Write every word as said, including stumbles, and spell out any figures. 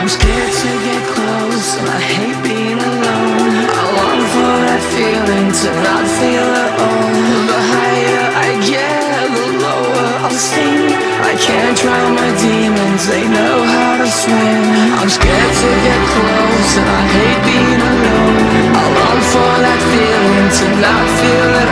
I'm scared to get close, and I hate being alone. I long for that feeling to not feel at all. The higher I get, the lower I'll sink. I can't drown my demons, they know how to swim. I'm scared to get close, and I hate being alone. I long for that feeling to not feel at all.